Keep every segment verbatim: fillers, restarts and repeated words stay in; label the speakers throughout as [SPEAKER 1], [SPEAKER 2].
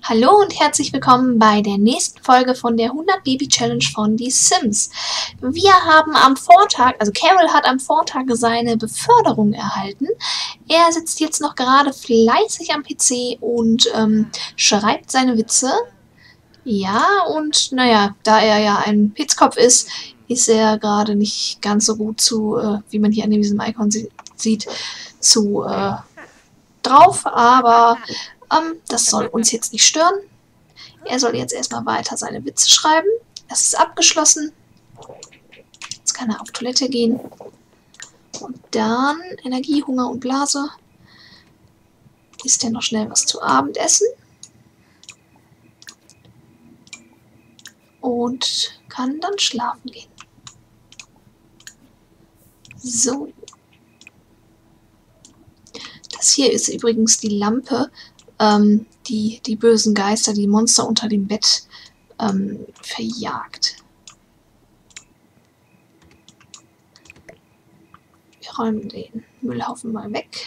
[SPEAKER 1] Hallo und herzlich willkommen bei der nächsten Folge von der hundert Baby Challenge von Die Sims. Wir haben am Vortag, also Carol hat am Vortag seine Beförderung erhalten. Er sitzt jetzt noch gerade fleißig am P C und ähm, schreibt seine Witze. Ja, und naja, da er ja ein Pitzkopf ist, ist er gerade nicht ganz so gut zu, äh, wie man hier an diesem Icon sie sieht, zu äh, drauf, aber ähm, das soll uns jetzt nicht stören. Er soll jetzt erstmal weiter seine Witze schreiben. Es ist abgeschlossen. Jetzt kann er auf Toilette gehen. Und dann Energie, Hunger und Blase. Isst er noch schnell was zu Abendessen. Und kann dann schlafen gehen. So. Das hier ist übrigens die Lampe, ähm, die die bösen Geister, die Monster unter dem Bett ähm, verjagt. Wir räumen den Müllhaufen mal weg.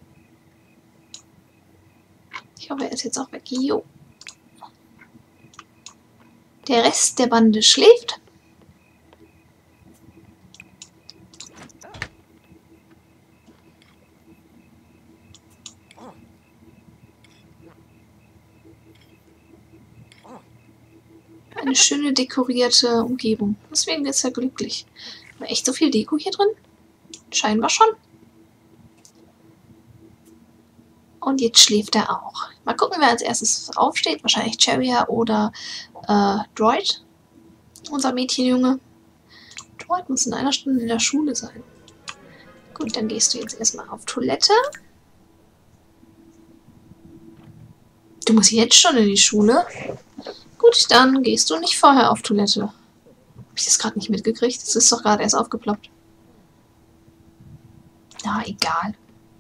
[SPEAKER 1] Ich hoffe, er ist jetzt auch weg. Jo. Der Rest der Bande schläft. Eine schöne dekorierte Umgebung. Deswegen ist er glücklich. War echt so viel Deko hier drin? Scheinbar schon. Und jetzt schläft er auch. Mal gucken, wer als erstes aufsteht. Wahrscheinlich Cheria oder äh, Droid. Unser Mädchenjunge. Droid muss in einer Stunde in der Schule sein. Gut, dann gehst du jetzt erstmal auf Toilette. Du musst jetzt schon in die Schule. Gut, dann gehst du nicht vorher auf Toilette. Hab ich das gerade nicht mitgekriegt? Das ist doch gerade erst aufgeploppt. Na, egal.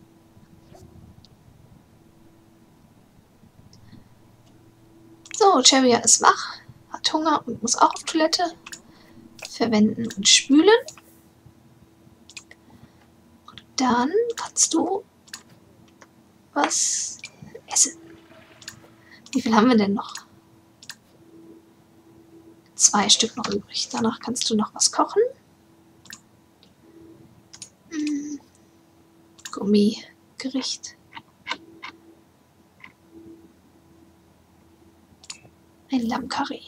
[SPEAKER 1] So, Cheria ist wach, hat Hunger und muss auch auf Toilette. Verwenden und spülen. Und dann kannst du was essen. Wie viel haben wir denn noch? Zwei Stück noch übrig. Danach kannst du noch was kochen. Hm. Gummigericht. Ein Lammkarree.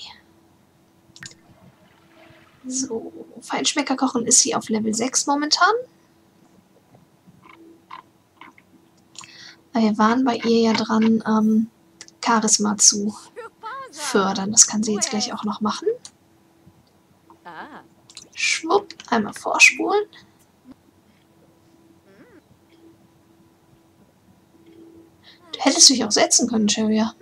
[SPEAKER 1] So, Feinschmecker kochen ist sie auf Level sechs momentan. Wir waren bei ihr ja dran, ähm, Charisma zu fördern. Das kann sie jetzt gleich auch noch machen. Schwupp, einmal vorspulen. Du hättest dich auch setzen können, Cheria.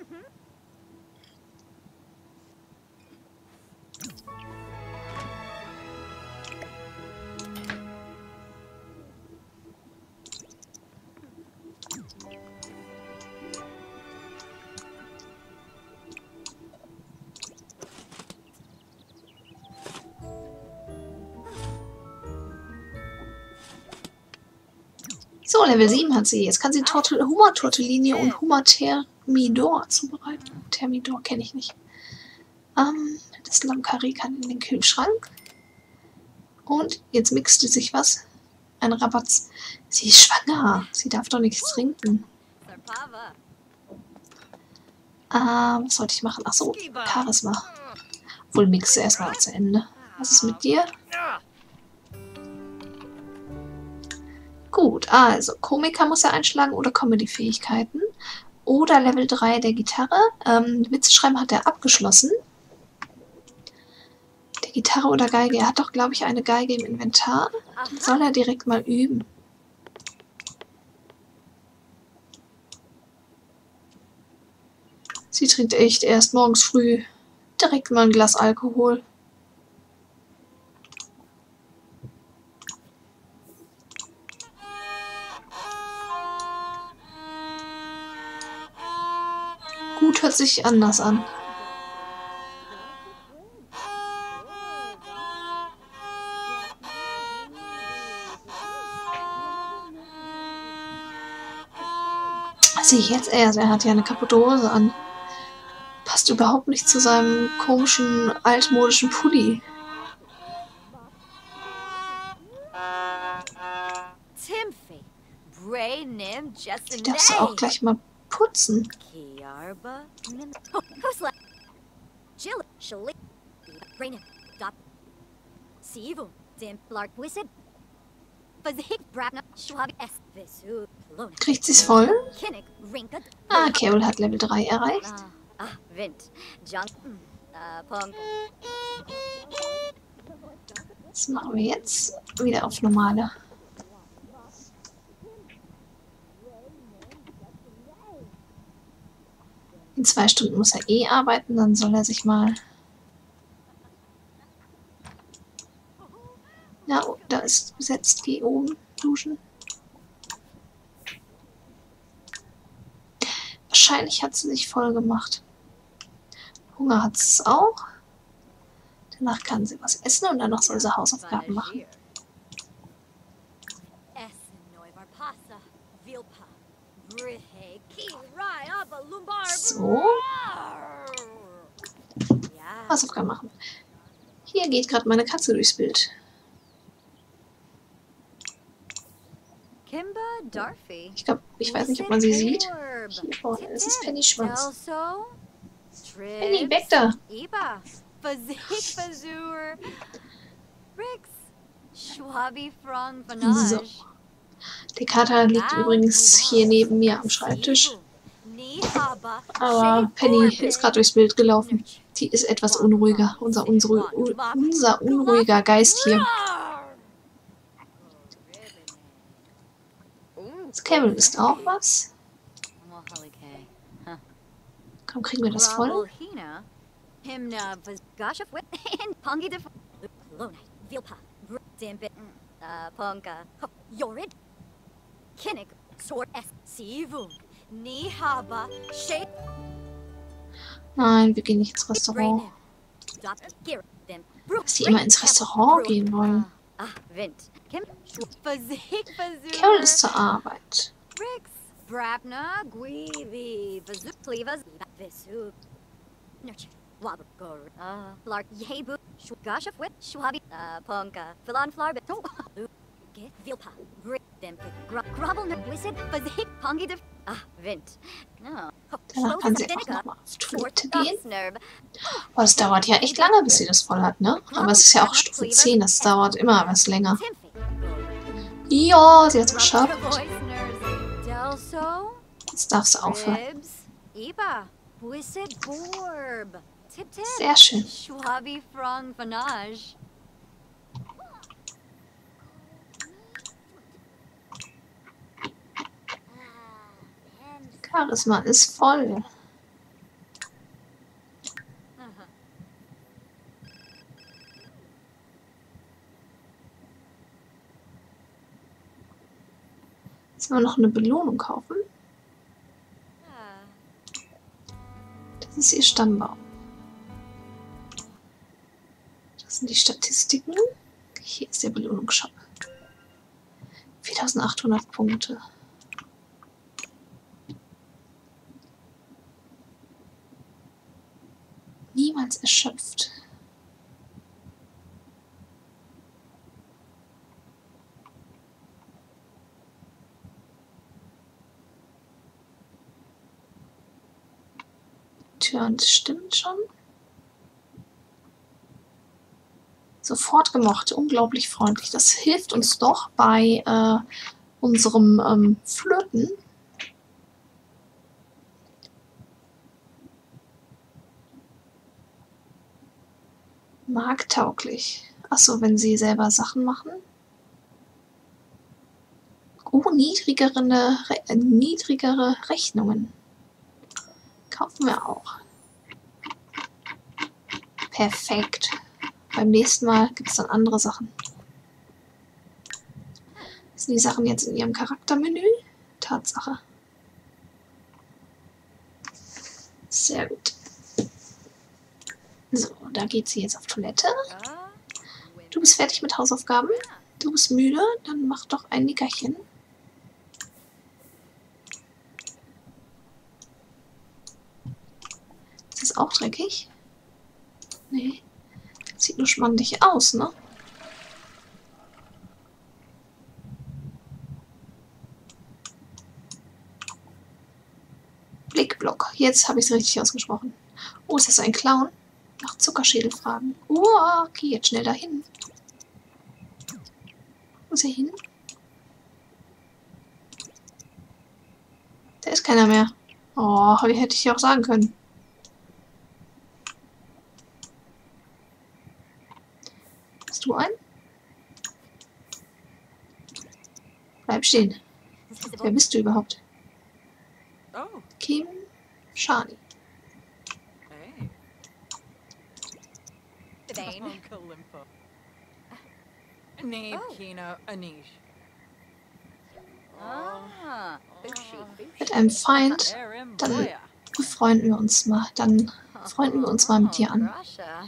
[SPEAKER 1] So, Level sieben hat sie. Jetzt kann sie Hummer-Tortellini und Hummer-Thermidor zubereiten. Thermidor kenne ich nicht. Ähm, das Lammkarree kann in den Kühlschrank. Und jetzt mixte sich was. Ein Rabatz. Sie ist schwanger. Sie darf doch nichts trinken. Ähm, was sollte ich machen? Achso, Charisma. Wohl mixe erstmal zu Ende. Was ist mit dir? Gut, also Komiker muss er einschlagen oder Comedy-Fähigkeiten. Oder Level drei der Gitarre. Ähm, Witze schreiben hat er abgeschlossen. Der Gitarre oder Geige. Er hat doch, glaube ich, eine Geige im Inventar. Die soll er direkt mal üben. Sie trinkt echt erst morgens früh direkt mal ein Glas Alkohol. Gut hört sich anders an. Sehe ich jetzt erst, er hat ja eine kaputte Hose an. Passt überhaupt nicht zu seinem komischen, altmodischen Pulli. Die darfst du auch gleich mal putzen. Kriegt sie es voll? Ah, Carol hat Level drei erreicht. Das machen wir jetzt wieder auf normale. In zwei Stunden muss er eh arbeiten, dann soll er sich mal... Ja, oh, da ist besetzt, geh oben duschen. Wahrscheinlich hat sie sich voll gemacht. Hunger hat es auch. Danach kann sie was essen und danach soll sie Hausaufgaben machen. So. Hausaufgaben machen. Hier geht gerade meine Katze durchs Bild. Ich glaube, ich weiß nicht, ob man sie sieht. Hier vorne ist es Penny Schwanz. Penny, weg da! So. Der Kater liegt übrigens hier neben mir am Schreibtisch. Aber Penny ist gerade durchs Bild gelaufen. Die ist etwas unruhiger. Unser, unser, unser unruhiger Geist hier. Das Camel ist auch was. Komm, kriegen wir das voll? Nein, wir gehen nicht ins Restaurant. Dass die immer ins Restaurant gehen wollen. Carol ist zur Arbeit. Danach kann sie auch nochmal auf Toilette gehen. Oh, das dauert ja echt lange, bis sie das voll hat, ne? Aber es ist ja auch Stufe zehn, das dauert immer was länger. Ja, sie hat es geschafft. Jetzt darfst du aufhören. Sehr schön. Charisma ist voll. Jetzt wollen wir noch eine Belohnung kaufen. Das ist ihr Stammbaum. Das sind die Statistiken. Hier ist der Belohnungsshop. viertausendachthundert Punkte. Niemals erschöpft. Tja, und das stimmt schon. Sofort gemocht, unglaublich freundlich. Das hilft uns doch bei äh, unserem ähm, Flirten. Markttauglich. Achso, wenn sie selber Sachen machen. Oh, niedrigere, Re niedrigere Rechnungen. Kaufen wir auch. Perfekt. Beim nächsten Mal gibt es dann andere Sachen. Sind die Sachen jetzt in ihrem Charaktermenü? Tatsache. Sehr gut. So, da geht sie jetzt auf Toilette. Du bist fertig mit Hausaufgaben. Du bist müde, dann mach doch ein Nickerchen. Ist das auch dreckig? Nee. Sieht nur schmandig aus, ne? Blickblock. Jetzt habe ich es richtig ausgesprochen. Oh, ist das ein Clown? Nach Zuckerschädel fragen. Oh, geh jetzt schnell dahin. Wo ist er hin? Da ist keiner mehr. Oh, hätte ich ja auch sagen können. Hast du einen? Bleib stehen. Wer bist du überhaupt? Kim Shani. Mit einem Feind, dann befreunden wir uns mal. Dann freunden wir uns mal mit dir an.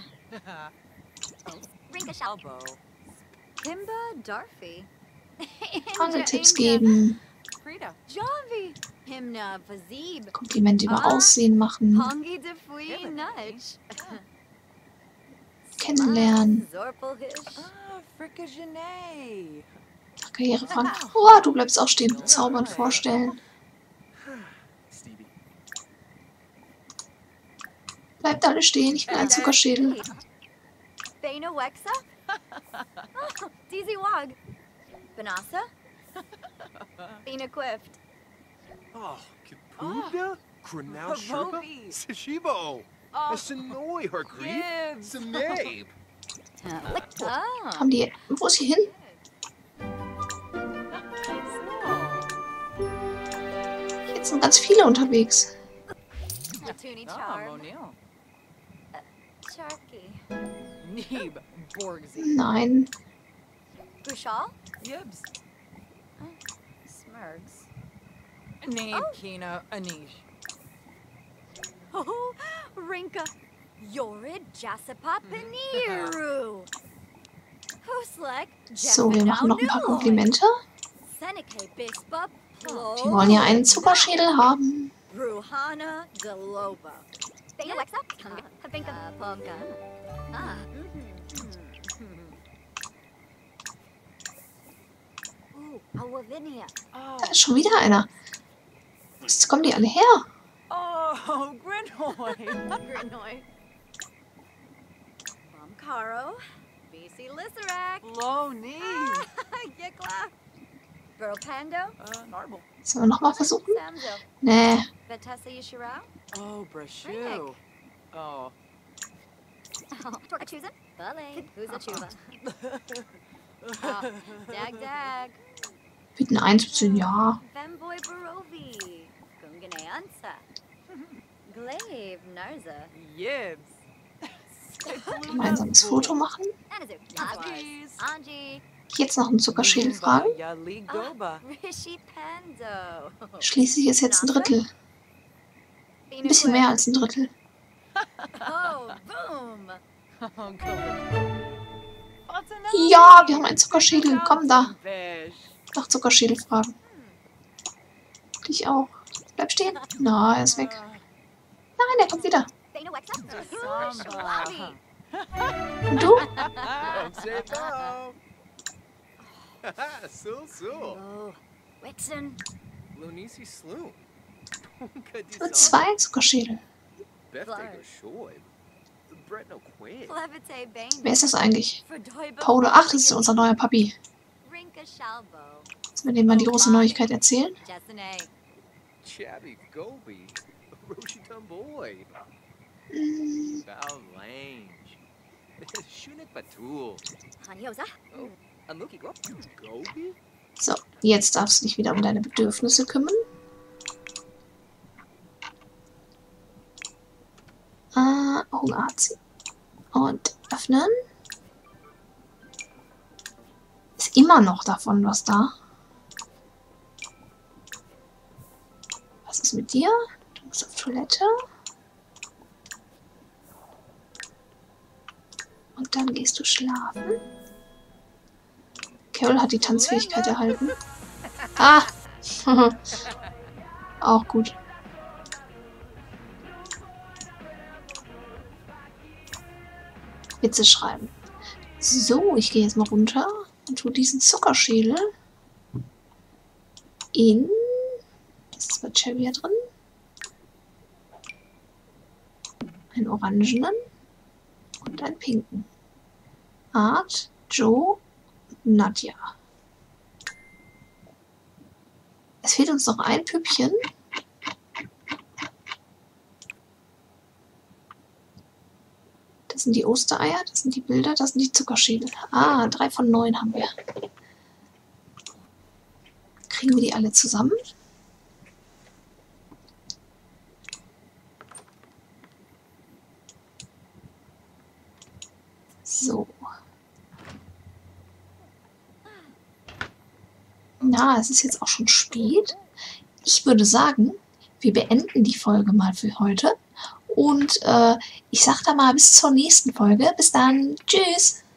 [SPEAKER 1] Angeltipps geben. Komplimente über Aussehen machen. Kennenlernen. Nach Karriere fragen. Oh, du bleibst auch stehen. Bezaubernd vorstellen. Bleibt alle stehen. Ich bin ein Zuckerschädel.
[SPEAKER 2] Oh, Kapuda? Krenau Sherpa? Sashibo! Sinoi Hargreave? Samabe!
[SPEAKER 1] Haben die... Wo ist sie hin? Jetzt sind ganz viele unterwegs. Nein.
[SPEAKER 3] Oh, Rinka, Yorid Jasapa Paniru.
[SPEAKER 1] So, wir machen noch ein paar Komplimente. Wir wollen ja einen Zuckerschädel haben. Da ist schon wieder einer. Jetzt kommen die alle her.
[SPEAKER 3] Oh, Grinhoy. Grinhoy. From Caro. B C Lisserac.
[SPEAKER 2] Loni.
[SPEAKER 3] Yikla. Burl Pando.
[SPEAKER 2] Uh, Narble.
[SPEAKER 1] Sollen wir nochmal versuchen? Nee.
[SPEAKER 3] Vetessa Yishirao.
[SPEAKER 2] Oh, Brashu. Oh.
[SPEAKER 3] Torka Chusa. Bale. Who's a Chuba? Dag Dag.
[SPEAKER 1] Bitten einzuziehen, ja.
[SPEAKER 3] Femboy Barovi. Gungane Ansa. Glaive Narza.
[SPEAKER 2] Yibs.
[SPEAKER 1] Gemeinsames Foto machen. Jetzt noch einen Zuckerschädel fragen.
[SPEAKER 3] Rishi Pando.
[SPEAKER 1] Schließlich ist jetzt ein Drittel. Ein bisschen mehr als ein Drittel.
[SPEAKER 3] Oh, boom.
[SPEAKER 1] Ja, wir haben einen Zuckerschädel. Komm da. Nach Zuckerschädel fragen. Dich auch. Bleib stehen. Na, er ist weg. Nein, er kommt wieder. Und du? Nur zwei Zuckerschädel. Wer ist das eigentlich? Paolo. Ach, das ist unser neuer Papi. Sollen wir dem mal die große Neuigkeit erzählen? Mm. So, jetzt darfst du dich wieder um deine Bedürfnisse kümmern. Äh, Hunger hat sie. Und öffnen. Ist immer noch davon was da. Was ist mit dir? Du musst auf Toilette. Und dann gehst du schlafen. Carol hat die Tanzfähigkeit erhalten. Ah! Auch gut. Witze schreiben. So, ich gehe jetzt mal runter und tue diesen Zuckerschädel in... Was ist bei Cherry hier drin? Einen orangenen und einen pinken. Art, Joe, Nadja. Es fehlt uns noch ein Püppchen. Das sind die Ostereier, das sind die Bilder, das sind die Zuckerschädel. Ah, drei von neun haben wir. Kriegen wir die alle zusammen? So. Na, es ist jetzt auch schon spät. Ich würde sagen, wir beenden die Folge mal für heute. Und äh, ich sag da mal bis zur nächsten Folge. Bis dann. Tschüss.